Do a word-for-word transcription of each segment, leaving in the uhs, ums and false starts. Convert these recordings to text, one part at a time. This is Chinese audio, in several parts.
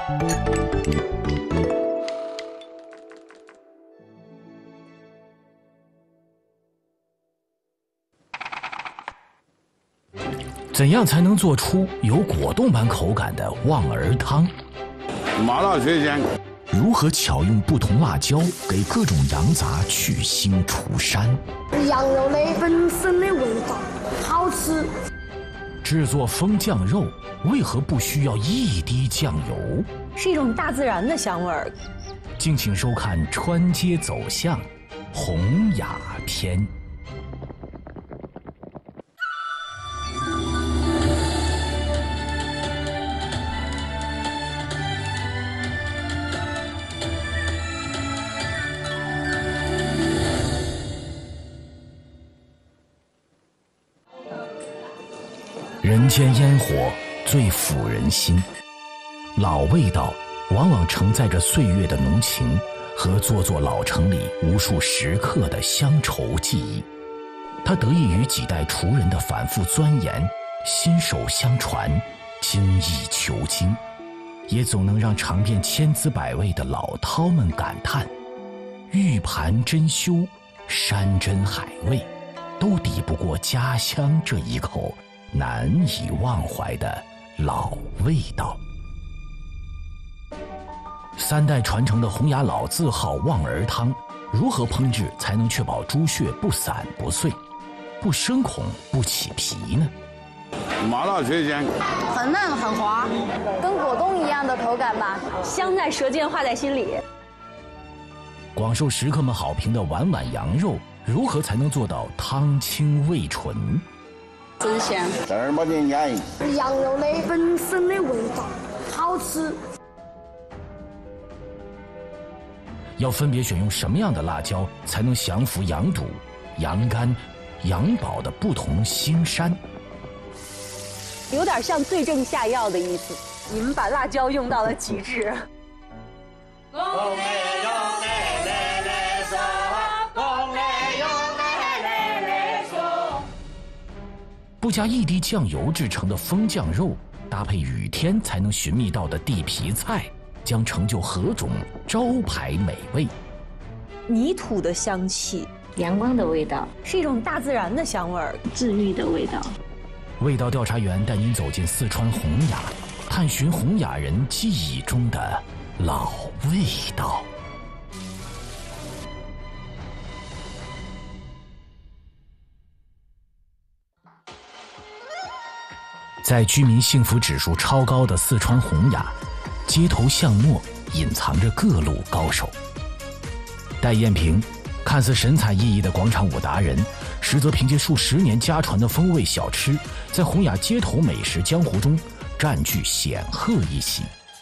怎样才能做出有果冻般口感的望儿汤？ 麻辣水煎。 如何巧用不同辣椒给各种羊杂去腥除膻？ 羊肉的本身的味道好吃。 制作风酱肉为何不需要一滴酱油？ 是一种大自然的香味儿。 敬请收看《穿街走巷》，洪雅篇。人间烟火最抚人心，老味道往往承载着岁月的浓情和座座老城里无数食客的乡愁记忆。它得益于几代厨人的反复钻研，心手相传，精益求精，也总能让尝遍千滋百味的老饕们感叹：玉盘珍馐，山珍海味，都抵不过家乡这一口难以忘怀的老味道。三代传承的洪雅老字号望儿汤，如何烹制才能确保猪血不散不碎，不生孔不起皮呢？ 麻辣水煎， 很嫩很滑，跟果冻一样的口感吧， 香在舌尖，化在心里。 广受食客们好评的碗碗羊肉，如何才能做到汤清味纯？ 真香， 正儿八经腌。 羊肉的本身的味道好吃。 要分别选用什么样的辣椒，才能降服羊肚、羊肝、羊宝的不同腥膻？ 有点像对症下药的意思。你们把辣椒用到了极致。 不加一滴酱油制成的风酱肉，搭配雨天才能寻觅到的地皮菜，将成就何种招牌美味？ 泥土的香气， 阳光的味道， 是一种大自然的香味儿， 治愈的味道。 味道调查员带您走进四川洪雅，探寻洪雅人记忆中的老味道。在居民幸福指数超高的四川洪雅，街头巷陌隐藏着各路高手。戴艳萍，看似神采奕奕的广场舞达人，实则凭借数十年家传的风味小吃，在洪雅街头美食江湖中占据显赫一席。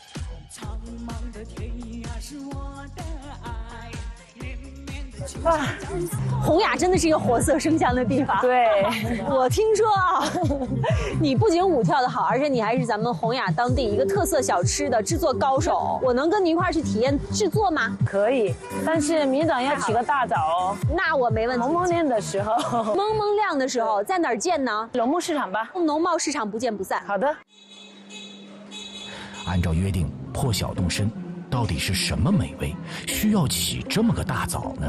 哇，洪雅真的是一个活色生香的地方。 对， 我听说啊，你不仅舞跳得好，而且你还是咱们洪雅当地一个特色小吃的制作高手。我能跟你一块儿去体验制作吗？ 可以，但是明早要起个大早哦。 那我没问题。 蒙蒙亮的时候， 蒙蒙亮的时候，在哪儿见呢？ 农贸市场吧。 农贸市场不见不散。 好的。 按照约定，破晓动身。到底是什么美味需要起这么个大早呢？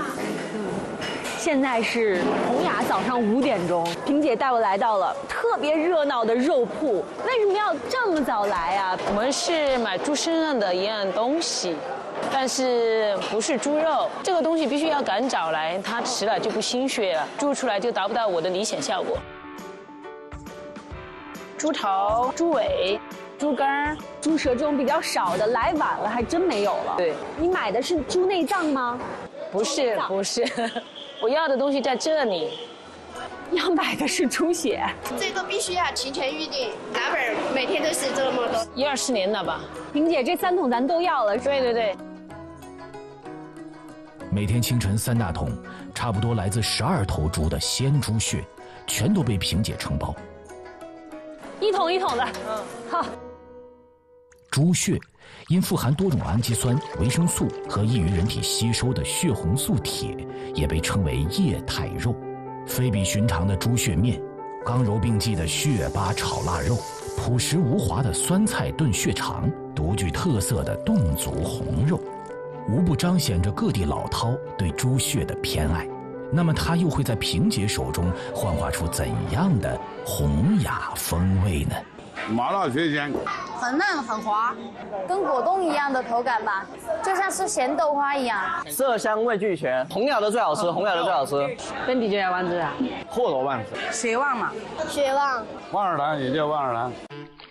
现在是洪雅早上五点钟，萍姐带我来到了特别热闹的肉铺。为什么要这么早来啊？ 我们是买猪身上的一样东西，但是不是猪肉，这个东西必须要赶早来，它迟了就不新鲜了，做出来就达不到我的理想效果。猪头、猪尾、猪肝、 猪舌这种比较少的，来晚了还真没有了。 对， 你买的是猪内脏吗？ 不是，不是，我要的东西在这里。 要买的是猪血， 这个必须要提前预定，大本每天都是这么多。 一二十年了吧？ 萍姐，这三桶咱都要了。 对对对。 每天清晨三大桶，差不多来自十二头猪的鲜猪血，全都被萍姐承包。 一桶一桶的，嗯，好。 猪血因富含多种氨基酸、维生素和易于人体吸收的血红素铁，也被称为液态肉。非比寻常的猪血面，刚柔并济的血巴炒腊肉，朴实无华的酸菜炖血肠， 独具特色的侗族红肉，无不彰显着各地老饕对猪血的偏爱。那么它又会在萍姐手中幻化出怎样的洪雅风味呢？ 麻辣鲜香， 很嫩很滑，跟果冻一样的口感吧，就像是咸豆花一样。 色香味俱全，红雅的最好吃，红雅的最好吃。 本地就叫丸子啊， 霍罗丸子， 血旺嘛， 血旺， 望儿堂也叫望儿堂。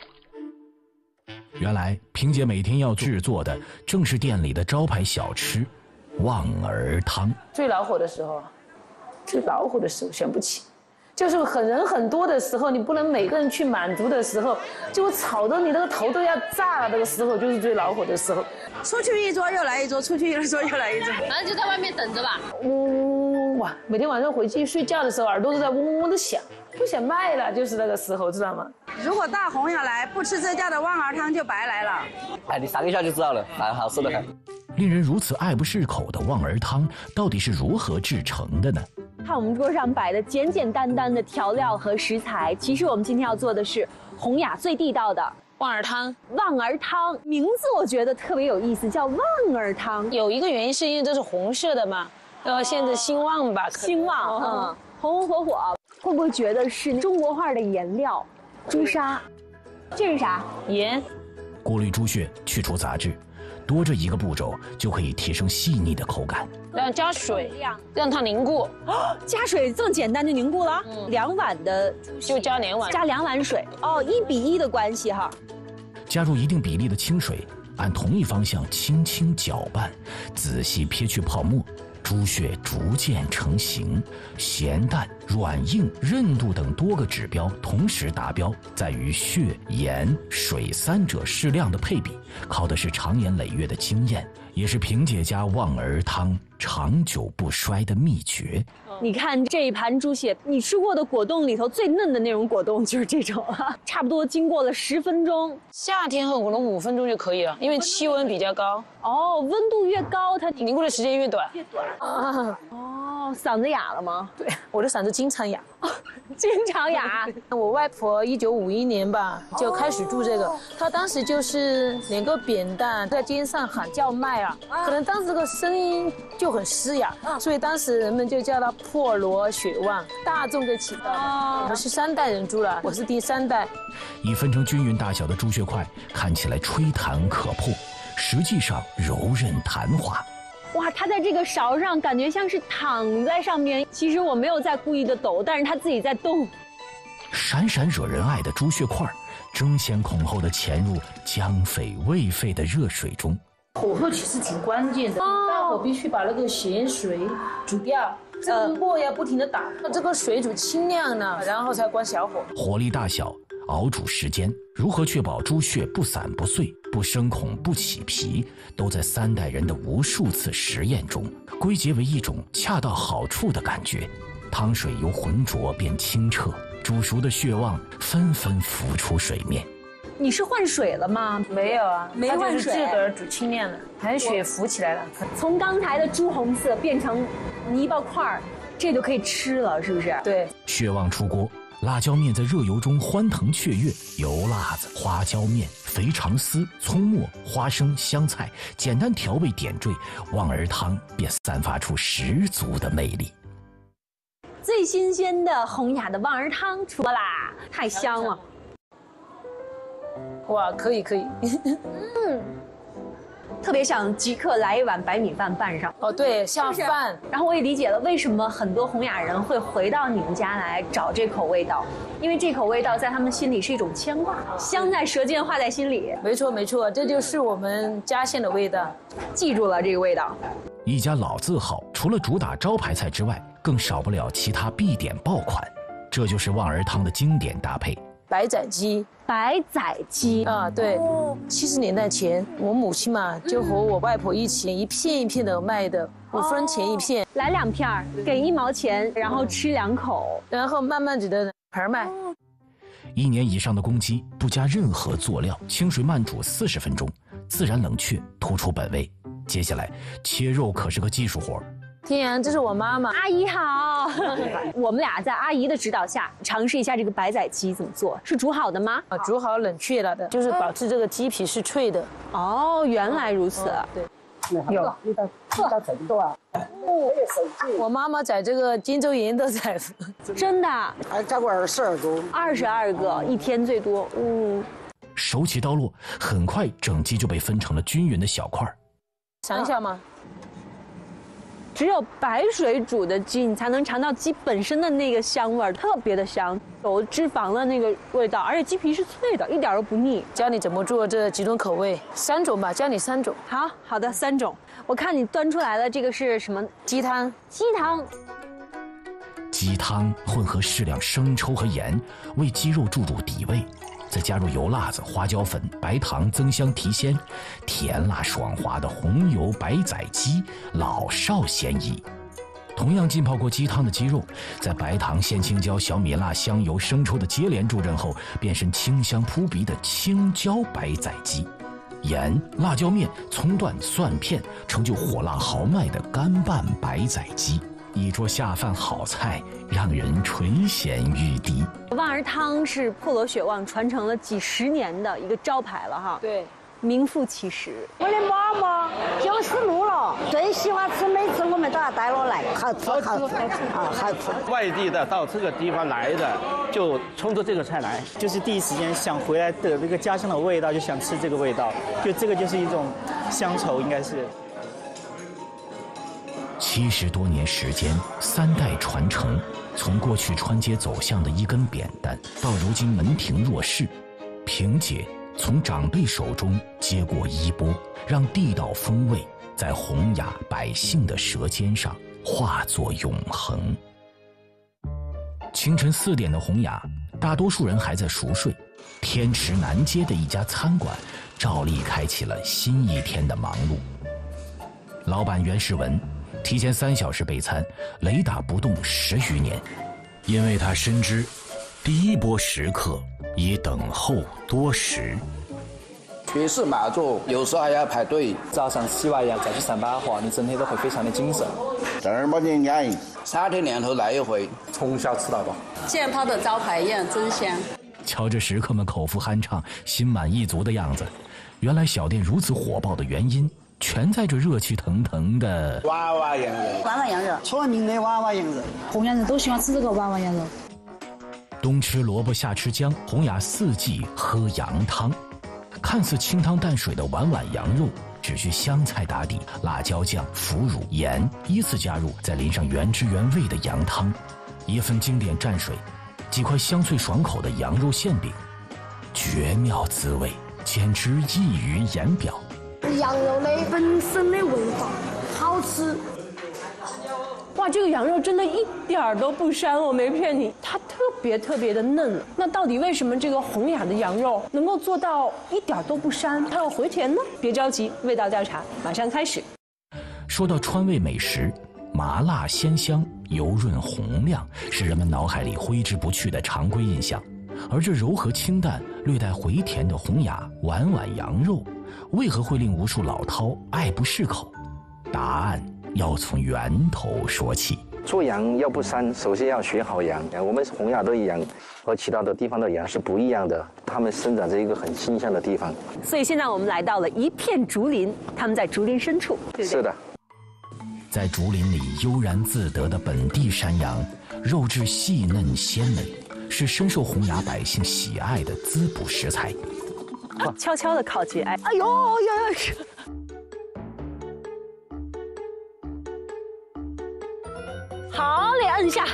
原来萍姐每天要制作的正是店里的招牌小吃望儿汤。 最恼火的时候，最恼火的时候想不起，就是很人很多的时候，你不能每个人去满足的时候，就吵得你那个头都要炸了，这个时候就是最恼火的时候。 出去一桌又来一桌，出去一桌又来一桌， 反正就在外面等着吧。 嗡哇，每天晚上回去睡觉的时候，耳朵都在嗡嗡嗡的响，不想卖了，就是那个时候，知道吗？ 如果大红要来，不吃这家的望儿汤就白来了。 哎，你尝一下就知道了，还好吃的很。 令人如此爱不释口的望儿汤到底是如何制成的呢？ 看我们桌上摆的简简单单的调料和食材，其实我们今天要做的是洪雅最地道的望儿汤。 望儿汤名字我觉得特别有意思，叫望儿汤。 有一个原因是因为这是红色的嘛，呃，现在兴旺吧， 兴旺，嗯，红红火火。会不会觉得是中国画的颜料？朱砂，这是啥？ 盐。 过滤猪血，去除杂质，多这一个步骤就可以提升细腻的口感。 然后加水，让它凝固。 哦，加水这么简单就凝固了？嗯，两碗的就加两碗， 加两碗水。哦，一比一的关系哈。 加入一定比例的清水，按同一方向轻轻搅拌，仔细撇去泡沫。猪血逐渐成型，咸淡、软硬、韧度等多个指标同时达标，在于血、盐、水三者适量的配比，靠的是长年累月的经验，也是萍姐家望儿汤长久不衰的秘诀。 你看这一盘猪血，你吃过的果冻里头最嫩的那种果冻就是这种啊，差不多经过了十分钟。 夏天后可能五分钟就可以了，因为气温比较高。 哦，温度越高，它凝固的时间越短。 越短啊。哦，嗓子哑了吗？ 对，我的嗓子经常哑。 经常哑。 我外婆一九五一年吧就开始做这个，她当时就是连个扁担在街上喊叫卖啊，可能当时这个声音就很嘶哑，所以当时人们就叫她破锣血旺，大众的起道。我们是三代人猪了，我是第三代。 以分成均匀大小的猪血块，看起来吹弹可破，实际上柔韧弹滑。 哇，它在这个勺上感觉像是躺在上面，其实我没有在故意的抖，但是它自己在动。 闪闪惹人爱的猪血块，争先恐后的潜入姜沸味沸的热水中。 火候其实挺关键的，大火必须把那个咸水煮掉，这个锅要不停的打，这个水煮清亮了，然后才关小火。 火力大小、熬煮时间，如何确保猪血不散不碎、不生孔不起皮，都在三代人的无数次实验中归结为一种恰到好处的感觉。汤水由浑浊变清澈，煮熟的血旺纷纷浮出水面。 你是换水了吗？ 没有啊， 没换水， 自个儿煮清亮了，含血浮起来了。 从刚才的朱红色变成泥巴块儿，这就可以吃了，是不是？ 对。 血旺出锅，辣椒面在热油中欢腾雀跃，油辣子、花椒面、肥肠丝、葱末、花生、香菜，简单调味点缀，望儿汤便散发出十足的魅力。 最新鲜的洪雅的望儿汤出啦，太香了！ 哇，可以可以。 嗯，特别想即刻来一碗白米饭拌上。 哦，对，下饭。 然后我也理解了为什么很多洪雅人会回到你们家来找这口味道，因为这口味道在他们心里是一种牵挂，香在舌尖，化在心里。 没错没错，这就是我们家乡的味道， 记住了这个味道。 一家老字号，除了主打招牌菜之外，更少不了其他必点爆款，这就是望儿汤的经典搭配。 白斩鸡， 白斩鸡啊，对，七十年代前，我母亲嘛就和我外婆一起一片一片的卖的，五分钱一片， 来两片儿，给一毛钱，然后吃两口， 然后慢慢的盆卖。 一年以上的公鸡，不加任何佐料，清水慢煮四十分钟，自然冷却，突出本味。接下来切肉可是个技术活， 天阳，这是我妈妈。 阿姨好，我们俩在阿姨的指导下尝试一下这个白斩鸡怎么做，是煮好的吗？ 啊，煮好冷却了的，就是保持这个鸡皮是脆的。 哦，原来如此。 对。有味道，味道程度啊！我妈妈在这个荆州盐都在， 真的， 还摘过二十二个， 二十二个一天最多。嗯， 手起刀落，很快整鸡就被分成了均匀的小块。 尝一下吗？ 只有白水煮的鸡，你才能尝到鸡本身的那个香味儿，特别的香，有脂肪的那个味道，而且鸡皮是脆的，一点都不腻。 教你怎么做这几种口味，三种吧，教你三种。 好好的，三种。我看你端出来的这个是什么？ 鸡汤。 鸡汤。 鸡汤混合适量生抽和盐，为鸡肉注入底味。再加入油辣子、花椒粉、白糖增香提鲜，甜辣爽滑的红油白斩鸡，老少咸宜。同样浸泡过鸡汤的鸡肉，在白糖、鲜青椒、小米辣、香油、生抽的接连助阵后，变身清香扑鼻的青椒白斩鸡。盐、辣椒面、葱段、蒜片，成就火辣豪迈的干拌白斩鸡。一桌下饭好菜，让人垂涎欲滴。 旺儿汤是破锣雪旺传承了几十年的一个招牌了哈。 对， 名副其实。 我的妈妈九十六了，最喜欢吃，每次我们都要带我来，好吃好吃啊，好吃。 外地的到这个地方来的，就冲着这个菜来， 就是第一时间想回来的那个家乡的味道，就想吃这个味道，就这个就是一种乡愁，应该是。 七十多年时间，三代传承，从过去川街走巷的一根扁担，到如今门庭若市，萍姐从长辈手中接过衣钵，让地道风味在洪雅百姓的舌尖上化作永恒。清晨四点的洪雅，大多数人还在熟睡，天池南街的一家餐馆照例开启了新一天的忙碌。老板袁世文提前三小时备餐，雷打不动十余年，因为他深知，第一波食客已等候多时。 确实慢着，有时候还要排队。 早上洗完牙再去上班的话，你整天都会非常的精神。 正儿八经安逸，三天两头来一回， 从小吃到大。 见他的招牌一样真香。 瞧着食客们口腹酣畅、心满意足的样子，原来小店如此火爆的原因，全在这热气腾腾的娃娃羊肉。 娃娃羊肉， 出名的娃娃羊肉， 洪雅人都喜欢吃这个娃娃羊肉。 冬吃萝卜夏吃姜，洪雅四季喝羊汤。看似清汤淡水的碗碗羊肉，只需香菜打底，辣椒酱、腐乳、盐依次加入，再淋上原汁原味的羊汤，一份经典蘸水，几块香脆爽口的羊肉馅饼，绝妙滋味，简直溢于言表。 羊肉的本身的味道好吃。 哇，这个羊肉真的一点儿都不膻，我没骗你，它特别特别的嫩。那到底为什么这个洪雅的羊肉能够做到一点都不膻，它要回甜呢？别着急，味道调查马上开始。 说到川味美食，麻辣鲜香、油润红亮是人们脑海里挥之不去的常规印象，而这柔和清淡、略带回甜的洪雅碗碗羊肉，为何会令无数老饕爱不释口？答案要从源头说起。 做羊要不膻，首先要选好羊。我们洪雅的羊和其他的地方的羊是不一样的，它们生长在一个很清香的地方。 所以现在我们来到了一片竹林，他们在竹林深处，对不对？ 是的， 在竹林里悠然自得的本地山羊，肉质细嫩鲜美，是深受洪雅百姓喜爱的滋补食材。 啊、悄悄的靠近，哎，哎呦呦呦！好嘞，摁下，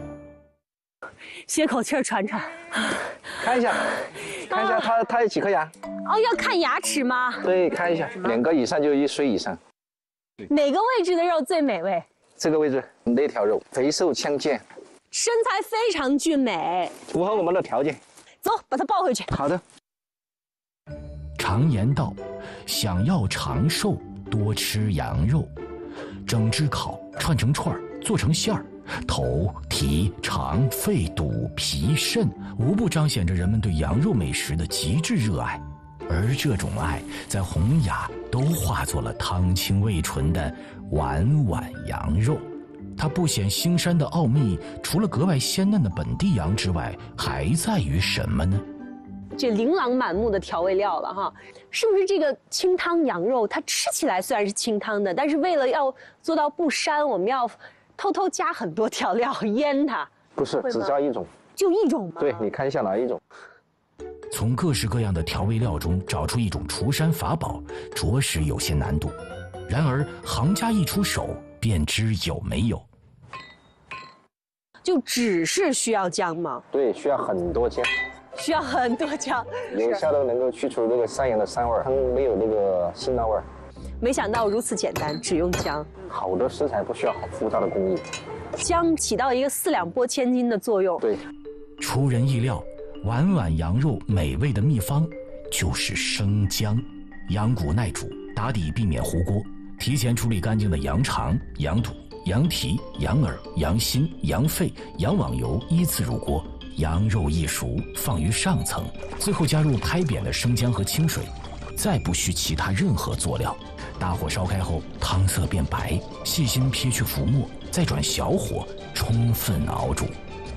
歇口气儿喘喘。 看一下，看一下它它有几颗牙？ 哦，要看牙齿吗？ 对，看一下，两个以上就一岁以上。 哪个位置的肉最美味？ 这个位置，那条肉肥瘦相间， 身材非常俊美， 符合我们的条件。 走，把它抱回去。 好的。 常言道，想要长寿，多吃羊肉，整只烤，串成串儿。做成馅儿，头、蹄、肠、肺、肚、皮、肾，无不彰显着人们对羊肉美食的极致热爱。 而这种爱在洪雅都化作了汤清味醇的碗碗羊肉。它不显腥膻的奥秘，除了格外鲜嫩的本地羊之外，还在于什么呢？ 这琳琅满目的调味料了哈，是不是这个清汤羊肉它吃起来虽然是清汤的，但是为了要做到不膻，我们要偷偷加很多调料腌它？ 不是，只加一种， 就一种吗？ 对，你看一下哪一种。 从各式各样的调味料中找出一种除膻法宝，着实有些难度。然而行家一出手，便知有没有。 就只是需要姜吗？ 对，需要很多姜， 需要很多姜， 有效的能够去除这个山羊的膻味儿，汤没有那个辛辣味儿。 没想到如此简单，只用姜。 好的食材不需要好复杂的工艺， 姜起到一个四两拨千斤的作用。 对， 出人意料，碗碗羊肉美味的秘方就是生姜。羊骨耐煮，打底避免糊锅，提前处理干净的羊肠、羊肚、羊蹄、羊耳、羊心、羊肺、羊网油依次入锅，羊肉一熟放于上层，最后加入拍扁的生姜和清水，再不需其他任何佐料。大火烧开后，汤色变白，细心撇去浮沫，再转小火充分熬煮。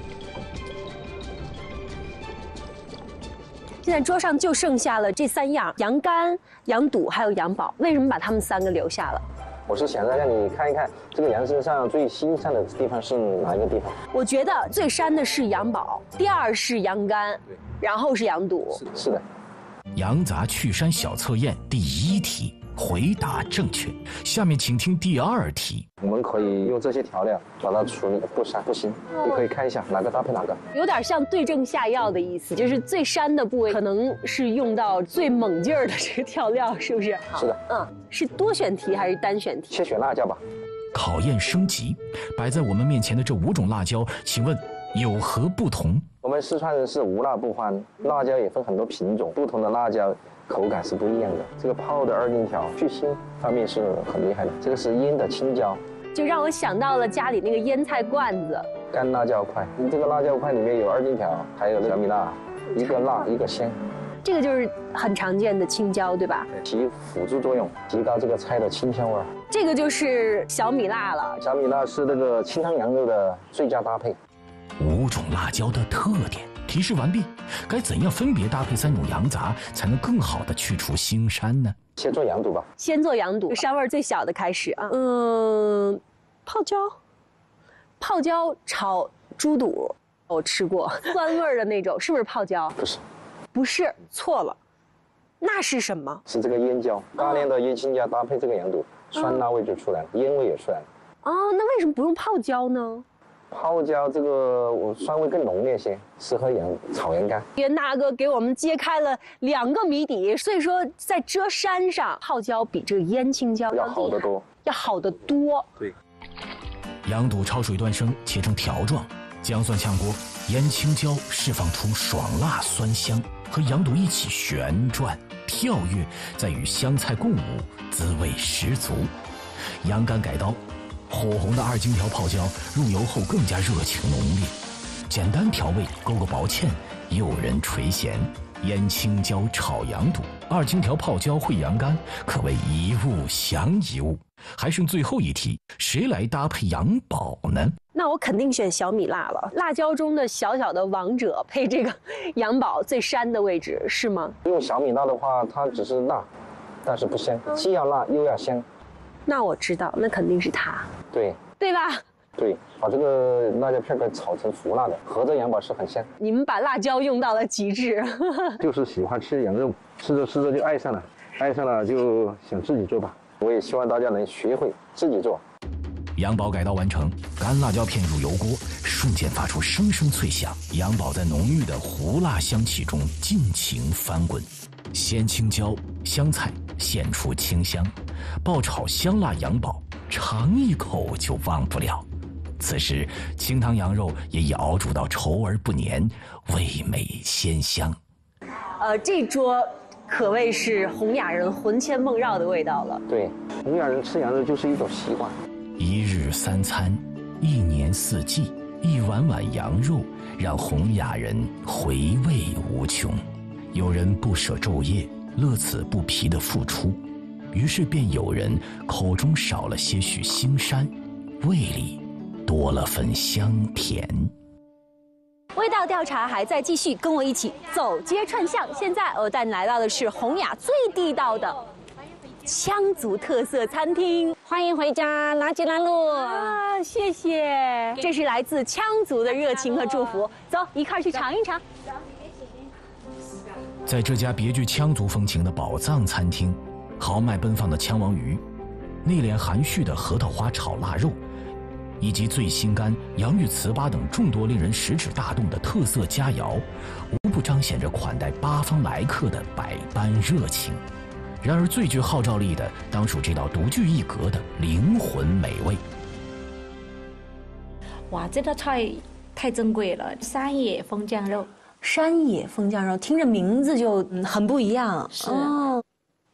现在桌上就剩下了这三样：羊肝、羊肚还有羊宝。为什么把它们三个留下了？ 我是想让你看一看这个羊身上最腥膻的地方是哪一个地方。 我觉得最膻的是羊宝，第二是羊肝，然后是羊肚。 是的。 羊杂去膻小测验第一题，回答正确。下面请听第二题。 我们可以用这些调料把它处理的不膻不腥， 哦、 你可以看一下哪个搭配哪个。 有点像对症下药的意思，就是最膻的部位可能是用到最猛劲儿的这个调料，是不是？ 是的。 嗯，是多选题还是单选题？ 先选辣椒吧。 考验升级，摆在我们面前的这五种辣椒，请问有何不同？ 我们四川人是无辣不欢，辣椒也分很多品种，不同的辣椒口感是不一样的。这个泡的二荆条去腥方面是很厉害的，这个是腌的青椒， 就让我想到了家里那个腌菜罐子。 干辣椒块，这个辣椒块里面有二荆条，还有小米辣，一个辣一个鲜。 这个就是很常见的青椒，对吧？ 起辅助作用，提高这个菜的清香味儿。 这个就是小米辣了。 小米辣是那个清汤羊肉的最佳搭配。 五种辣椒的特点提示完毕，该怎样分别搭配三种羊杂，才能更好的去除腥膻呢？ 先做羊肚吧。 先做羊肚，膻味最小的开始啊。嗯，泡椒，泡椒炒猪肚，我吃过，酸味的那种，是不是泡椒？ 不是， 不是，错了，那是什么？ 是这个腌椒，大量的腌青椒搭配这个羊肚，酸辣味就出来了，烟味也出来了。 哦，那为什么不用泡椒呢？ 泡椒这个我酸味更浓烈些，适合羊炒羊肝。 袁大哥给我们揭开了两个谜底，所以说在遮山上，泡椒比这个腌青椒要好得多， 要好得多。 对。 羊肚焯水断生，切成条状，姜蒜炝锅，腌青椒释放出爽辣酸香，和羊肚一起旋转跳跃，再与香菜共舞，滋味十足。羊肝改刀。火红的二荆条泡椒入油后更加热情浓烈，简单调味勾勾薄芡，诱人垂涎。腌青椒炒羊肚，二荆条泡椒烩羊肝，可谓一物降一物。还剩最后一题，谁来搭配羊宝呢？ 那我肯定选小米辣了，辣椒中的小小的王者，配这个羊宝最膻的位置，是吗？ 用小米辣的话，它只是辣，但是不香，既要辣又要香。 那我知道，那肯定是它。 对， 对吧？ 对，把这个辣椒片给炒成熟辣的，合着羊宝是很香。 你们把辣椒用到了极致。 就是喜欢吃羊肉，吃着吃着就爱上了，爱上了就想自己做吧。我也希望大家能学会自己做。 羊宝改刀完成，干辣椒片入油锅，瞬间发出声声脆响。羊宝在浓郁的胡辣香气中尽情翻滚，鲜青椒、香菜现出清香，爆炒香辣羊宝，尝一口就忘不了。此时清汤羊肉也已熬煮到稠而不黏，味美鲜香。 呃，这桌可谓是洪雅人魂牵梦绕的味道了。 对，洪雅人吃羊肉就是一种习惯。 一日三餐，一年四季，一碗碗羊肉，让洪雅人回味无穷。有人不舍昼夜， 乐此不疲的付出，于是便有人口中少了些许腥膻，胃里多了份香甜。 味道调查还在继续，跟我一起走街串巷。现在我带你来到的是洪雅最地道的羌族特色餐厅， 欢迎回家，拉吉兰路啊！谢谢，这是来自羌族的热情和祝福。走，一块儿去尝一尝。 在这家别具羌族风情的宝藏餐厅，豪迈奔放的羌王鱼，内敛含蓄的核桃花炒腊肉，以及醉心肝、洋芋糍粑等众多令人食指大动的特色佳肴，无不彰显着款待八方来客的百般热情。然而最具号召力的，当属这道独具一格的灵魂美味。 哇，这道菜太珍贵了，山野风酱肉。 山野风酱肉，听着名字就很不一样。 是。 哦，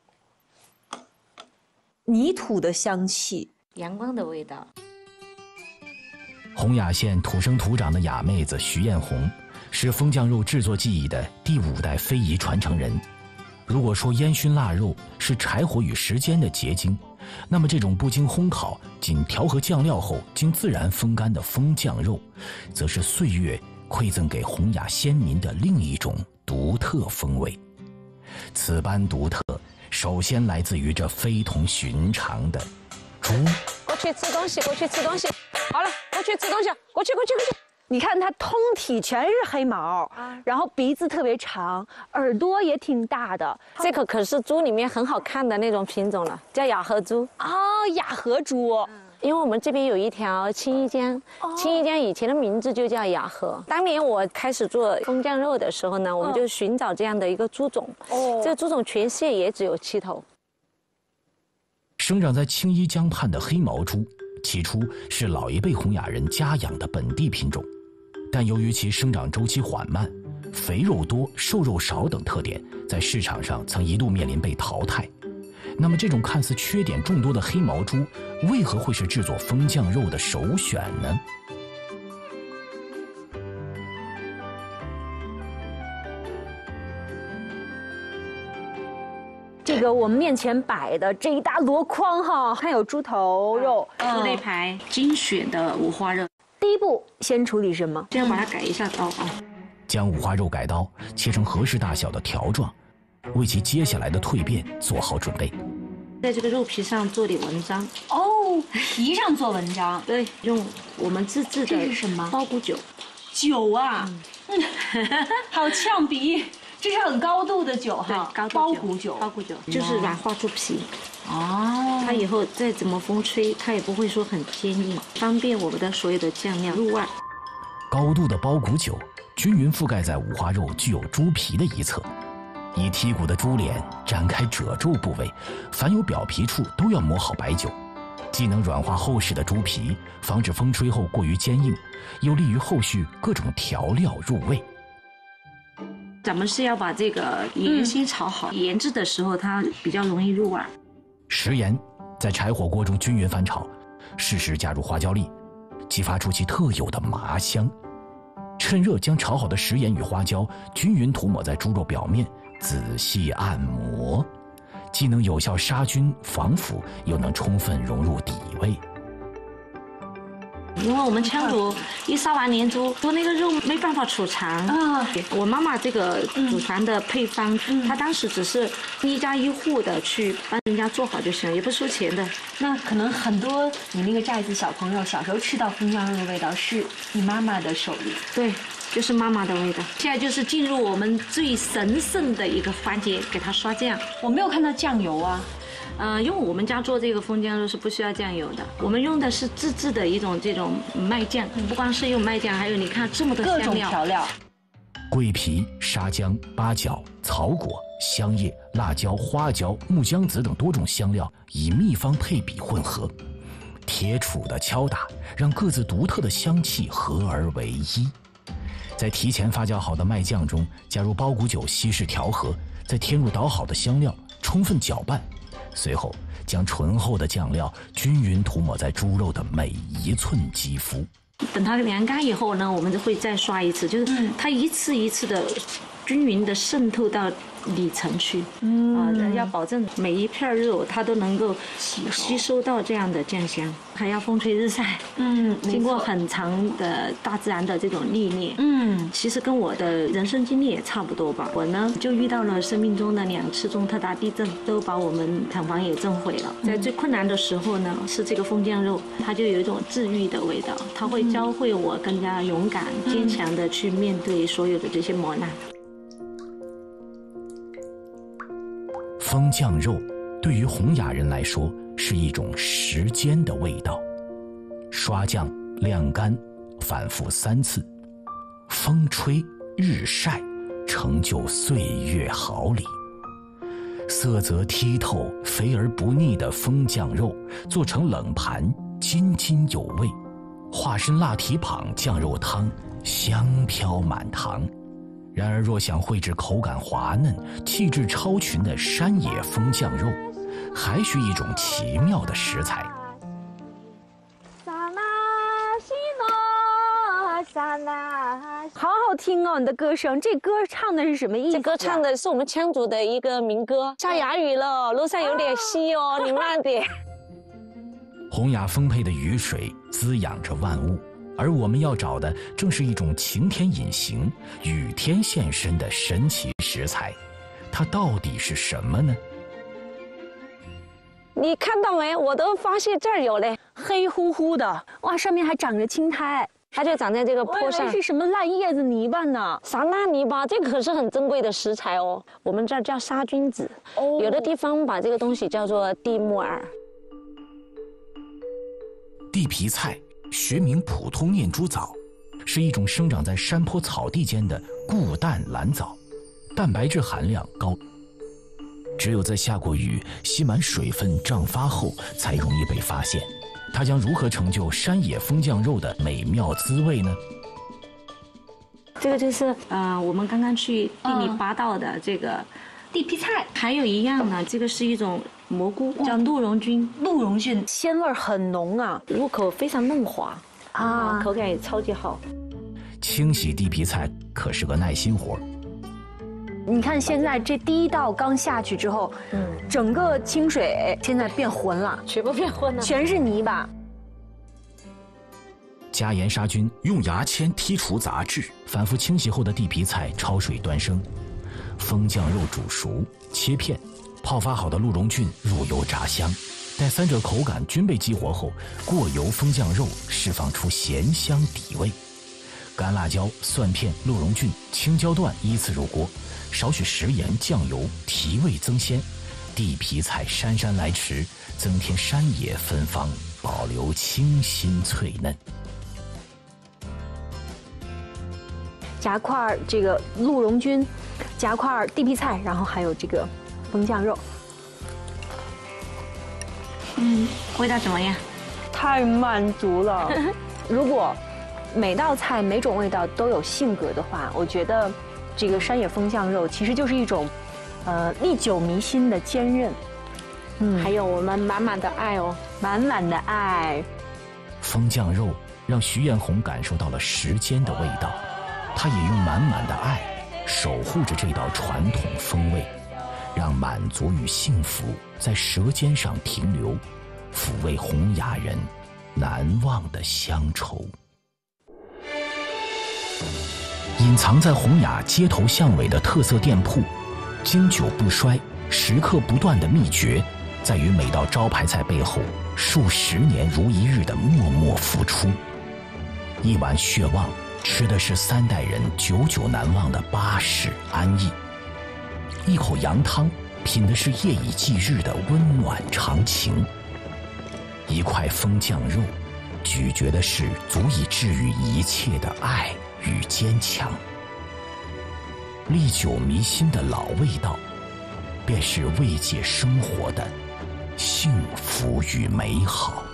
泥土的香气， 阳光的味道。 洪雅县土生土长的雅妹子徐艳红，是风酱肉制作技艺的第五代非遗传承人。如果说烟熏腊肉是柴火与时间的结晶，那么这种不经烘烤，仅调和酱料后经自然风干的风酱肉，则是岁月馈赠给洪雅先民的另一种独特风味。此般独特，首先来自于这非同寻常的猪。 过去吃东西，过去吃东西。好了，过去吃东西，过去过去过去。 你看它通体全是黑毛，然后鼻子特别长，耳朵也挺大的。 这个可是猪里面很好看的那种品种了，叫雅河猪。 哦，雅河猪。 因为我们这边有一条青衣江，青衣江以前的名字就叫雅河。当年我开始做风酱肉的时候呢，我们就寻找这样的一个猪种。哦，这个猪种全世界也只有七头。 生长在青衣江畔的黑毛猪，起初是老一辈洪雅人家养的本地品种。但由于其生长周期缓慢、肥肉多、瘦肉少等特点，在市场上曾一度面临被淘汰。那么，这种看似缺点众多的黑毛猪，为何会是制作风酱肉的首选呢？ 这个我们面前摆的这一大箩筐哈，还有猪头肉、 猪肋排、精选的五花肉。 第一步先处理什么？ 先要把它改一下刀啊。 将五花肉改刀，切成合适大小的条状，为其接下来的蜕变做好准备。 在这个肉皮上做点文章。 哦，皮上做文章。 对，用我们自制的。 这是什么？ 包谷酒。 酒啊，嗯，好呛鼻。这是很高度的酒哈， 高包谷酒， 包谷酒就是软化猪皮。 哦， 它以后再怎么风吹，它也不会说很坚硬，方便我们的所有的酱料入味。 高度的包谷酒均匀覆盖在五花肉具有猪皮的一侧，以剔骨的猪脸展开褶皱部位，凡有表皮处都要抹好白酒，既能软化厚实的猪皮，防止风吹后过于坚硬，又利于后续各种调料入味。 咱们是要把这个盐先炒好，嗯、腌制的时候它比较容易入味。 食盐在柴火锅中均匀翻炒，适时加入花椒粒，激发出其特有的麻香。趁热将炒好的食盐与花椒均匀涂抹在猪肉表面，仔细按摩，既能有效杀菌防腐，又能充分融入底味。 因为我们羌族一杀完年猪，说那个肉没办法储藏啊。我妈妈这个祖传的配方，嗯、她当时只是一家一户的去帮人家做好就行，也不收钱的。 那可能很多你那个寨子小朋友小时候吃到风酱肉的味道，是你妈妈的手艺。 对，就是妈妈的味道。现在就是进入我们最神圣的一个环节，给它刷酱。 我没有看到酱油啊。 呃，因为我们家做这个风酱肉是不需要酱油的，我们用的是自制的一种这种麦酱，不光是用麦酱，还有你看这么多香料， 各种调料， 桂皮、沙姜、八角、草果、香叶、辣椒、花椒、木姜子等多种香料以秘方配比混合，铁杵的敲打让各自独特的香气合而为一。在提前发酵好的麦酱中加入包谷酒稀释调和，再添入捣好的香料，充分搅拌。随后，将醇厚的酱料均匀涂抹在猪肉的每一寸肌肤。 等它凉干以后呢，我们就会再刷一次，就是它一次一次的均匀的渗透到里层去，嗯啊、呃，要保证每一片肉它都能够吸收到这样的酱香，还要风吹日晒，嗯，经过很长的大自然的这种历练，嗯，其实跟我的人生经历也差不多吧。我呢就遇到了生命中的两次重特大地震，都把我们厂房也震毁了。在最困难的时候呢，是这个风酱肉，它就有一种治愈的味道，它会教会我更加勇敢、坚强的去面对所有的这些磨难。 风酱肉对于洪雅人来说是一种时间的味道，刷酱、晾干，反复三次，风吹日晒，成就岁月毫厘。色泽剔透、肥而不腻的风酱肉做成冷盘，津津有味；化身腊蹄膀酱肉汤，香飘满堂。然而，若想绘制口感滑嫩、气质超群的山野风酱肉，还需一种奇妙的食材。 好好听哦，你的歌声。这歌唱的是什么意思？ 这歌唱的是我们羌族的一个民歌。下哑雨了，路上有点稀哦，你慢点。 洪雅丰沛的雨水滋养着万物。而我们要找的正是一种晴天隐形、雨天现身的神奇食材，它到底是什么呢？ 你看到没？我都发现这儿有嘞， 黑乎乎的，哇，上面还长着青苔， 它就长在这个坡上。 是什么烂叶子泥巴呢？ 啥烂泥巴？这个可是很珍贵的食材哦。我们这儿叫沙菌子，哦，有的地方把这个东西叫做地木耳。 地皮菜。学名普通念珠藻，是一种生长在山坡草地间的固氮蓝藻，蛋白质含量高。只有在下过雨、吸满水分胀发后，才容易被发现。它将如何成就山野风酱肉的美妙滋味呢？ 这个就是呃，我们刚刚去地里拔到的这个地皮菜，还有一样呢，这个是一种蘑菇，叫鹿茸菌。 鹿茸菌鲜味很浓啊， 入口非常嫩滑啊，口感也超级好。 清洗地皮菜可是个耐心活。 你看现在这第一道刚下去之后，嗯，整个清水现在变浑了， 全部变浑了， 全是泥巴。 加盐杀菌，用牙签剔除杂质，反复清洗后的地皮菜焯水端生。风酱肉煮熟，切片。泡发好的鹿茸菌入油炸香，待三者口感均被激活后，过油风酱肉释放出咸香底味。干辣椒、蒜片、鹿茸菌、青椒段依次入锅，少许食盐、酱油提味增鲜。地皮菜姗姗来迟，增添山野芬芳，保留清新脆嫩。 夹块这个鹿茸菌，夹块地皮菜，然后还有这个风酱肉， 嗯，味道怎么样？ 太满足了。如果每道菜每种味道都有性格的话，我觉得这个山野风酱肉其实就是一种，呃，历久弥新的坚韧。 嗯，还有我们满满的爱哦， 满满的爱。 风酱肉让徐艳红感受到了时间的味道，她也用满满的爱守护着这道传统风味。让满足与幸福在舌尖上停留，抚慰洪雅人难忘的乡愁。隐藏在洪雅街头巷尾的特色店铺，经久不衰、时刻不断的秘诀，在于每道招牌菜背后数十年如一日的默默付出。一碗血旺，吃的是三代人久久难忘的巴氏安逸。一口羊汤，品的是夜以继日的温暖长情；一块风酱肉，咀嚼的是足以治愈一切的爱与坚强。历久弥新的老味道，便是慰藉生活的幸福与美好。